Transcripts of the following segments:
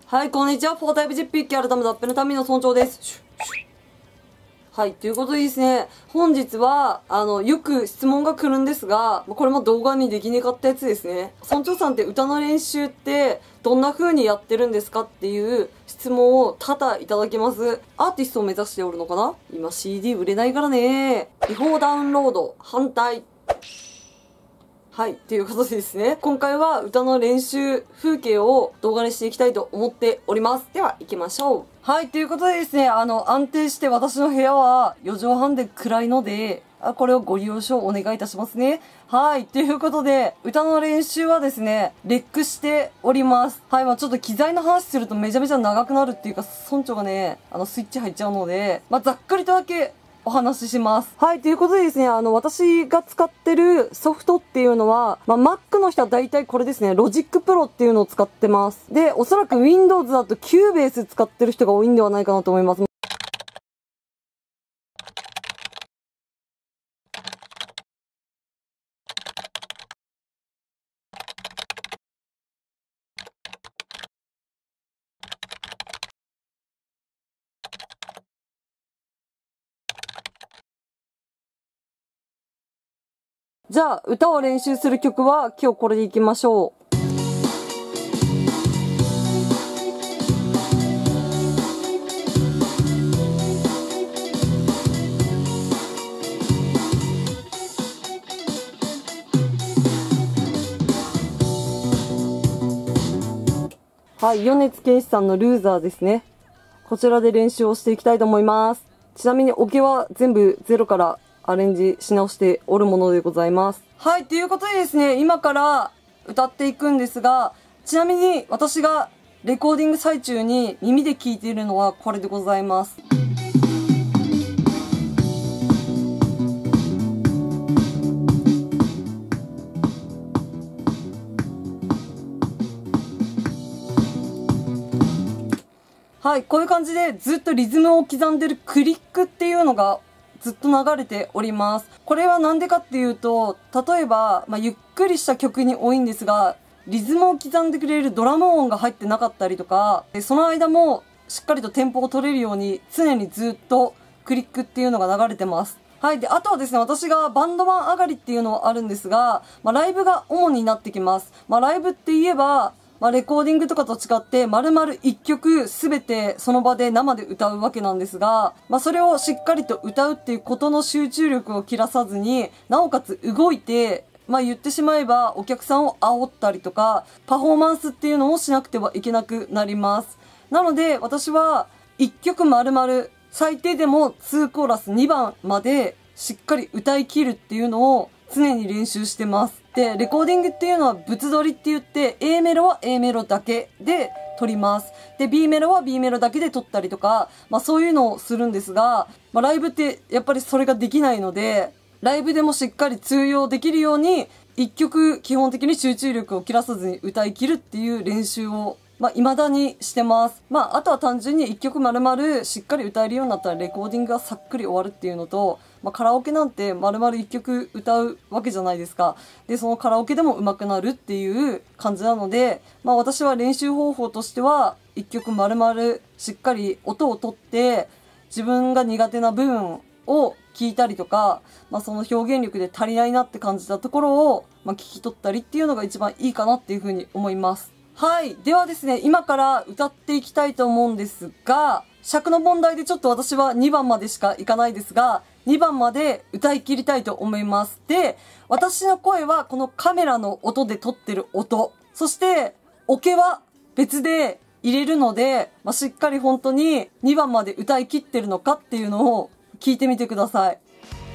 はい、こんにちは。フォータイプ実筆記改め脱皮の民の村長です。はい、ということでですね、本日は、よく質問が来るんですが、これも動画にできねかったやつですね。村長さんって歌の練習ってどんな風にやってるんですかっていう質問を多々いただきます。アーティストを目指しておるのかな？今 CD 売れないからね。違法ダウンロード、反対。はい。ということでですね。今回は歌の練習風景を動画にしていきたいと思っております。では、行きましょう。はい。ということでですね。安定して私の部屋は4畳半で暗いので、これをご了承お願いいたしますね。はい。ということで、歌の練習はですね、レックしております。はい。ちょっと機材の話するとめちゃめちゃ長くなるっていうか、村長がね、スイッチ入っちゃうので、ざっくりとだけ、お話しします。はい、ということでですね、私が使ってるソフトっていうのは、Mac の人は大体これですね、Logic Pro っていうのを使ってます。で、おそらく Windows だと Cubase 使ってる人が多いんではないかなと思います。じゃあ、歌を練習する曲は今日これでいきましょう。はい、米津玄師さんのルーザーですね。こちらで練習をしていきたいと思います。ちなみにオケは全部ゼロからアレンジし直しておるものでございます。はい、ということでですね、今から歌っていくんですが、ちなみに私がレコーディング最中に耳で聴いているのはこれでございます。はい、こういう感じでずっとリズムを刻んでるクリックっていうのがずっと流れております。これはなんでかっていうと、例えば、ゆっくりした曲に多いんですが、リズムを刻んでくれるドラム音が入ってなかったりとか、その間もしっかりとテンポを取れるように常にずっとクリックっていうのが流れてます。はい。で、あとはですね、私がバンドマン上がりっていうのはあるんですが、ライブが主になってきます。ライブって言えば、レコーディングとかと違って、丸々一曲すべてその場で生で歌うわけなんですが、それをしっかりと歌うっていうことの集中力を切らさずに、なおかつ動いて、言ってしまえばお客さんを煽ったりとか、パフォーマンスっていうのをしなくてはいけなくなります。なので、私は一曲丸々、最低でも2コーラス2番までしっかり歌い切るっていうのを常に練習してます。で、レコーディングっていうのは物撮りって言って、A メロは A メロだけで撮ります。で、B メロは B メロだけで撮ったりとか、そういうのをするんですが、ライブってやっぱりそれができないので、ライブでもしっかり通用できるように、一曲基本的に集中力を切らさずに歌い切るっていう練習を未だにしてます。あとは単純に一曲丸々しっかり歌えるようになったらレコーディングがさっくり終わるっていうのと、カラオケなんて丸々一曲歌うわけじゃないですか。で、そのカラオケでも上手くなるっていう感じなので、私は練習方法としては、一曲丸々しっかり音を取って、自分が苦手な部分を聞いたりとか、その表現力で足りないなって感じたところを、聞き取ったりっていうのが一番いいかなっていうふうに思います。はい。ではですね、今から歌っていきたいと思うんですが、尺の問題でちょっと私は2番までしかいかないですが、2番まで歌い切りたいと思います。で、私の声はこのカメラの音で撮ってる音、そしてオケは別で入れるので、しっかり本当に2番まで歌い切ってるのかっていうのを聞いてみてください。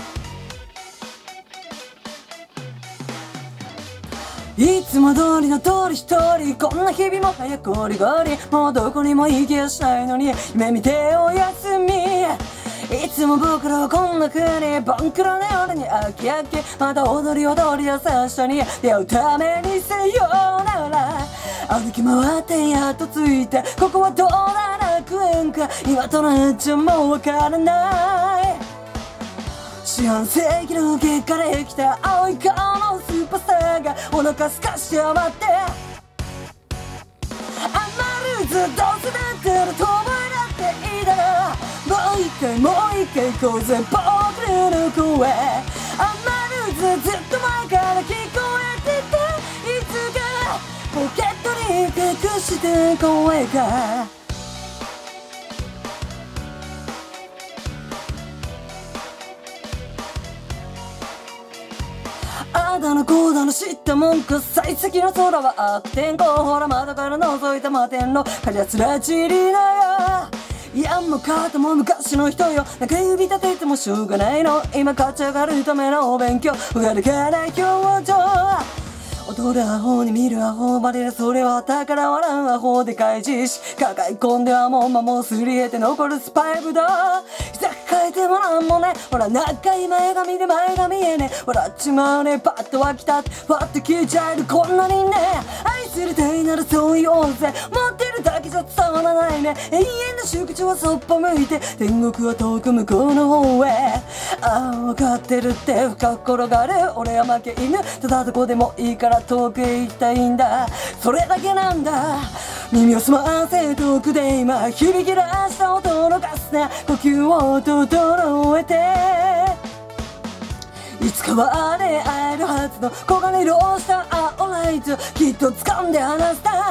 いつも通りの通り一人、こんな日々も早くゴリゴリ、もうどこにも行きやしないのに夢見ておやすみ。いつも僕らはこんな風にボンクラな夜に飽き飽き、また踊り踊り出さ人に出会うためにせよなら、歩き回ってやっと着いたここはどうだ楽園か、今となっちゃもうわからない。四半世紀の結果できた青い顔のスーパースターがお腹すかして余って余るルズどうせだったら遠吠えだっていいだろもう一回行こうぜ僕らの声アンマルーズずっと前から聞こえてたいつかポケットに隠して声があだのこうだの知ったもんか幸先の空は悪天候ほら窓から覗いた摩天楼かじゃつらちりなよいやもう肩も昔の人よ中指立ててもしょうがないの今勝ち上がるためのお勉強うがるから表情踊るアホに見るアホバレるそれは宝笑うアホで開示し抱え込んではもう間もすり得て残るスパイブド膝抱えてもなんもねほら長い前髪で前が見えね笑っちまうねパッと湧き立ってパッと消えちゃえるこんなにね愛するたいならそう言おうぜ持ってるだけじゃ伝わらないね永遠の宿地はそっぽ向いて天国は遠く向こうの方へああ分かってるって深く転がる俺は負け犬ただどこでもいいから遠くへ行きたいんだそれだけなんだ耳を澄ませ遠くで今響き出した音のかすな呼吸を整えていつかはね会えるはずの黄金色をした青ライトきっと掴んで離したあん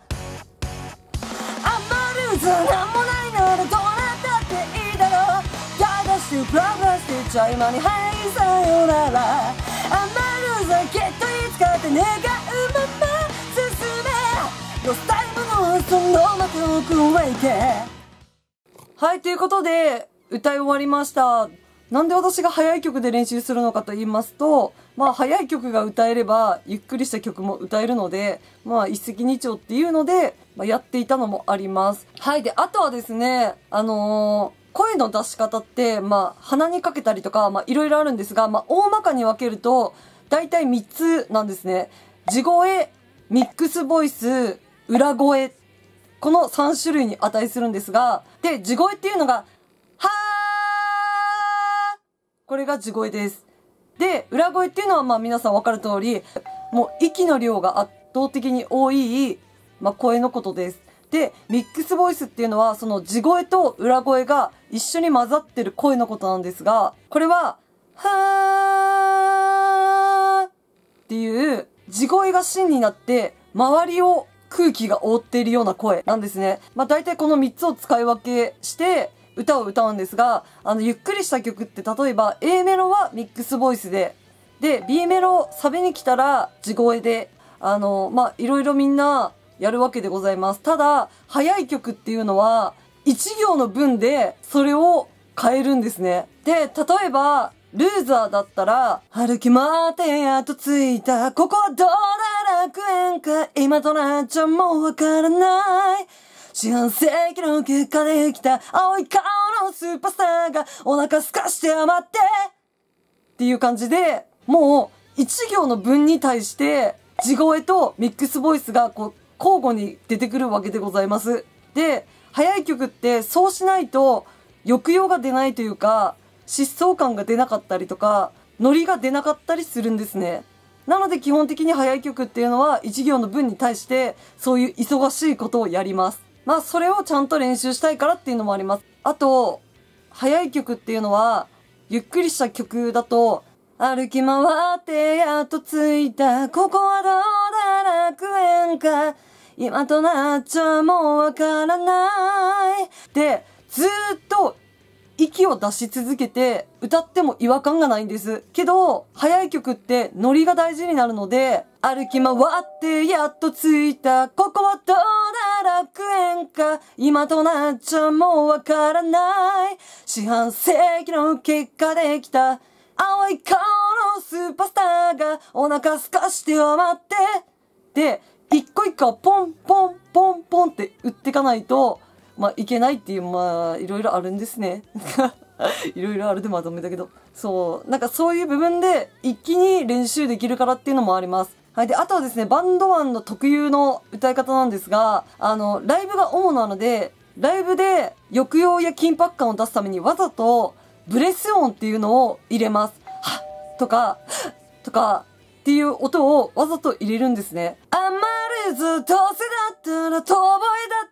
まルーズなんもないならどうなったっていいだろだがしてプラプラしてちゃ今にはいさよならあんまルーズはきっといつかって願うまま進めロスタイムのそのまた奥へ行けはいということで歌い終わりましたなんで私が速い曲で練習するのかと言いますと、まあ速い曲が歌えればゆっくりした曲も歌えるので、まあ一石二鳥っていうので、やっていたのもあります。はい。で、あとはですね、声の出し方って、鼻にかけたりとか、いろいろあるんですが、大まかに分けると、だいたい3つなんですね。地声、ミックスボイス、裏声。この3種類に値するんですが、で、地声っていうのが、はーこれが地声です。で、裏声っていうのは皆さんわかる通り、もう息の量が圧倒的に多い、声のことです。で、ミックスボイスっていうのはその地声と裏声が一緒に混ざってる声のことなんですが、これは、はーっていう地声が芯になって周りを空気が覆っているような声なんですね。大体この3つを使い分けして歌を歌うんですが、ゆっくりした曲って例えば A メロはミックスボイスで、B メロサビに来たら地声で、いろいろみんなやるわけでございます。ただ、速い曲っていうのは1行の文でそれを変えるんですね。で、例えば、ルーザーだったら、歩き回ってやっと着いた。ここはどうだ楽園か。今となっちゃもうわからない。四半世紀の結果できた青い顔のスーパースターがお腹すかして余ってっていう感じで、もう一行の文に対して地声とミックスボイスが交互に出てくるわけでございます。で、速い曲ってそうしないと抑揚が出ないというか、疾走感が出なかったりとか、ノリが出なかったりするんですね。なので基本的に速い曲っていうのは一行の文に対してそういう忙しいことをやります。それをちゃんと練習したいからっていうのもあります。あと、速い曲っていうのは、ゆっくりした曲だと、歩き回ってやっと着いた。ここはどうだ楽園か。今となっちゃもうわからない。で、ずーっと息を出し続けて歌っても違和感がないんです。けど、速い曲ってノリが大事になるので、歩き回ってやっと着いた。ここはどうだ楽園か。今となっちゃもうわからない。四半世紀の結果できた。青い顔のスーパースターがお腹すかして余って。で、一個一個ポンポンポンポンって打っていかないと、いけないっていう、いろいろあるんですね。いろいろあるでまとめたけど。そう。そういう部分で一気に練習できるからっていうのもあります。はい。で、あとはですね、バンドマンの特有の歌い方なんですが、ライブが主なので、ライブで抑揚や緊迫感を出すためにわざとブレス音っていうのを入れます。はっとか、とかっていう音をわざと入れるんですね。あんまりずどうせだったら遠吠えだっ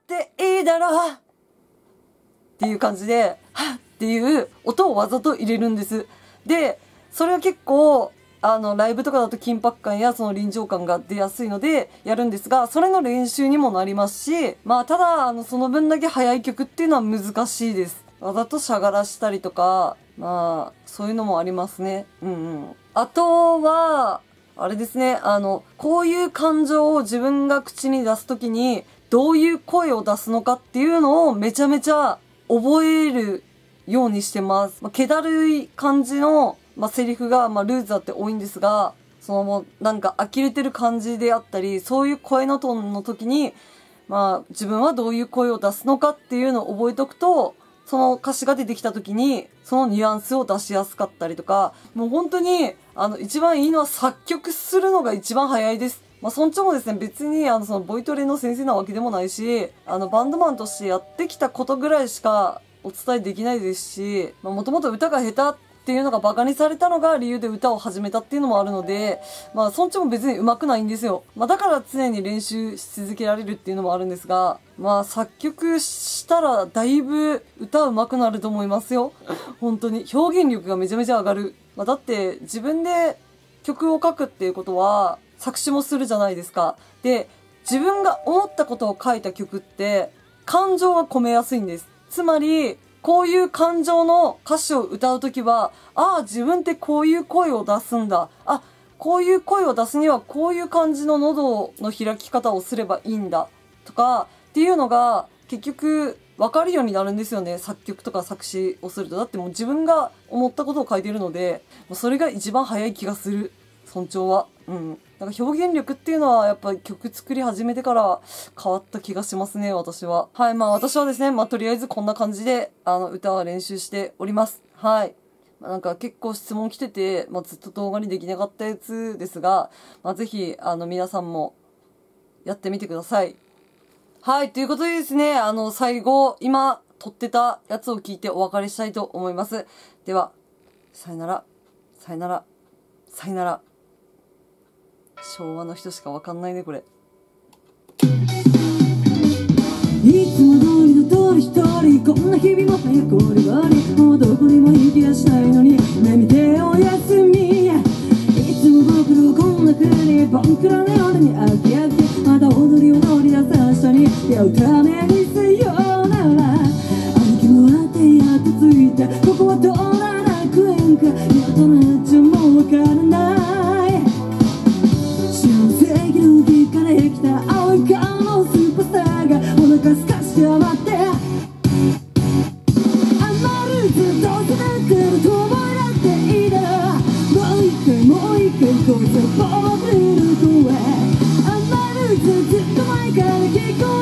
っていいだろうっていう感じで、はっっていう音をわざと入れるんです。で、それは結構、ライブとかだと緊迫感やその臨場感が出やすいのでやるんですが、それの練習にもなりますし、まあ、ただ、その分だけ速い曲っていうのは難しいです。わざとしゃがらしたりとか、まあ、そういうのもありますね。あとは、あれですね、こういう感情を自分が口に出すときに、どういう声を出すのかっていうのをめちゃめちゃ覚えるようにしてます。気だるい感じの、セリフが、ルーズあって多いんですが、なんか呆れてる感じであったり、そういう声のトーンの時に、自分はどういう声を出すのかっていうのを覚えとくと、その歌詞が出てきた時に、そのニュアンスを出しやすかったりとか、もう本当に、一番いいのは作曲するのが一番早いです。村長もですね、別に、そのボイトレの先生なわけでもないし、バンドマンとしてやってきたことぐらいしかお伝えできないですし、もともと歌が下手っていうのがバカにされたのが理由で歌を始めたっていうのもあるので、村長も別に上手くないんですよ。だから常に練習し続けられるっていうのもあるんですが、作曲したらだいぶ歌上手くなると思いますよ。本当に。表現力がめちゃめちゃ上がる。だって自分で曲を書くっていうことは作詞もするじゃないですか。で、自分が思ったことを書いた曲って感情が込めやすいんです。つまり、こういう感情の歌詞を歌うときは、自分ってこういう声を出すんだ。こういう声を出すにはこういう感じの喉の開き方をすればいいんだ。とか、っていうのが結局分かるようになるんですよね。作曲とか作詞をすると。だってもう自分が思ったことを書いているので、それが一番早い気がする。尊重は。だから表現力っていうのはやっぱり曲作り始めてから変わった気がしますね、私は。はい、私はですね、とりあえずこんな感じで、歌は練習しております。はい。なんか結構質問来てて、ずっと動画にできなかったやつですが、ぜひ、皆さんもやってみてください。はい、ということでですね、最後、今、撮ってたやつを聞いてお別れしたいと思います。では、さよなら、さよなら、さよなら。昭和の人しかわかんないね、これ。 いつも通りの通り一人、こんな日々も早く終わり、もうどこにも行きやしないのに目見ておやすみ。いつも僕のこんな風にボンクラの夜に飽き飽き、また踊りを乗り出さ明日に出会うためにさようなら。歩き回ってやっと着いた、ここはどうな楽園か、やっとなっちゃもうわからない。幸せ生き抜きから来た青い顔のスーパースターがお腹すかして待って、あのルーツどうせなってると思いだっていいだろう。もう一回もう一回こいつを僕の声、あのルーツずっと前から聞こえ